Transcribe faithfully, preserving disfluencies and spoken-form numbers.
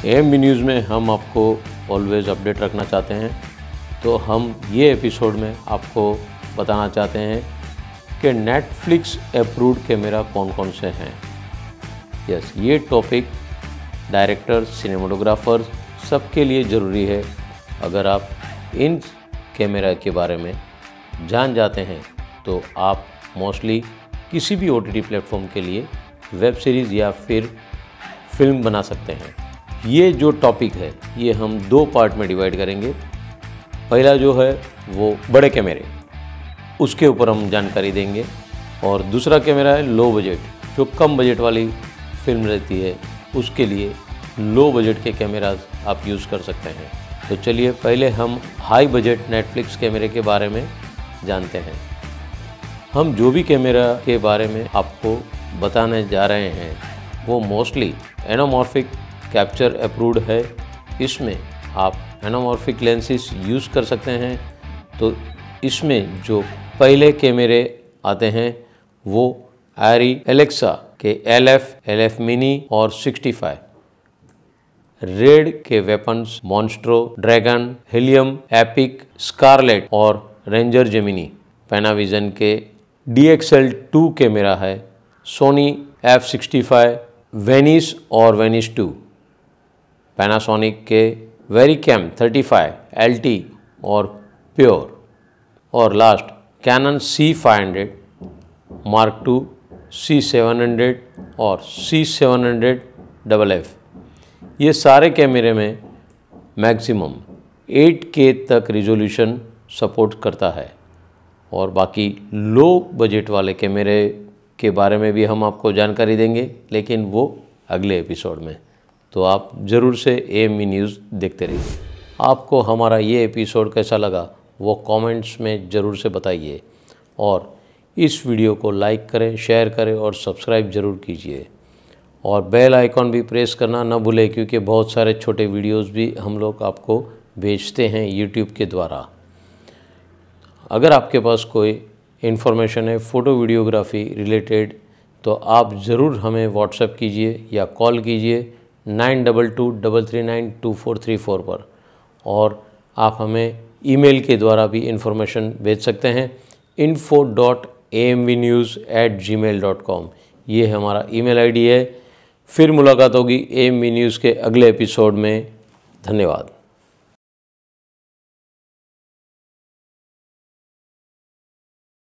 M B news में हम आपको ऑलवेज़ अपडेट रखना चाहते हैं, तो हम ये एपिसोड में आपको बताना चाहते हैं कि नेटफ्लिक्स अप्रूव्ड कैमरा कौन कौन से हैं। यस, ये टॉपिक डायरेक्टर, सिनेमाटोग्राफर सबके लिए ज़रूरी है। अगर आप इन कैमरा के बारे में जान जाते हैं तो आप मोस्टली किसी भी ओ टी टी प्लेटफॉर्म के लिए वेब सीरीज़ या फिर फिल्म बना सकते हैं। ये जो टॉपिक है ये हम दो पार्ट में डिवाइड करेंगे। पहला जो है वो बड़े कैमरे, उसके ऊपर हम जानकारी देंगे, और दूसरा कैमरा है लो बजट, जो कम बजट वाली फिल्म रहती है उसके लिए लो बजट के कैमराज आप यूज़ कर सकते हैं। तो चलिए पहले हम हाई बजट नेटफ्लिक्स कैमरे के बारे में जानते हैं। हम जो भी कैमरा के बारे में आपको बताने जा रहे हैं वो मोस्टली एनामॉर्फिक कैप्चर अप्रूव्ड है। इसमें आप एनामॉर्फिक लेंसेज यूज़ कर सकते हैं। तो इसमें जो पहले कैमरे आते हैं वो आयरी, एलेक्सा के L F, L F mini और सिक्सटी फाइव, रेड के weapons Monstro, Dragon, Helium, Epic, Scarlet और रेंजर जेमिनी, पैनाविजन के D X L two camera है, Sony F sixty five, Venice और वेनिस टू, पैनासोनिक के Varicam thirty five, L T और pure, और last Canon C five hundred, mark two, C seven hundred और C seven hundred double F. ये सारे कैमरे में मैक्सिमम एट के तक रिजोल्यूशन सपोर्ट करता है। और बाकी लो बजट वाले कैमरे के बारे में भी हम आपको जानकारी देंगे, लेकिन वो अगले एपिसोड में। तो आप ज़रूर से ए एम बी न्यूज़ देखते रहिए। आपको हमारा ये एपिसोड कैसा लगा वो कमेंट्स में ज़रूर से बताइए, और इस वीडियो को लाइक करें, शेयर करें और सब्सक्राइब ज़रूर कीजिए, और बेल आइकॉन भी प्रेस करना ना भूलें, क्योंकि बहुत सारे छोटे वीडियोस भी हम लोग आपको भेजते हैं यूट्यूब के द्वारा। अगर आपके पास कोई इन्फॉर्मेशन है फ़ोटो वीडियोग्राफी रिलेटेड तो आप ज़रूर हमें व्हाट्सएप कीजिए या कॉल कीजिए nine double two double three nine two four three four पर, और आप हमें ईमेल के द्वारा भी इन्फॉर्मेशन भेज सकते हैं info dot A M V news at gmail dot com. ये हमारा ईमेल आईडी है। फिर मुलाकात होगी ए एम वी न्यूज़ के अगले एपिसोड में। धन्यवाद।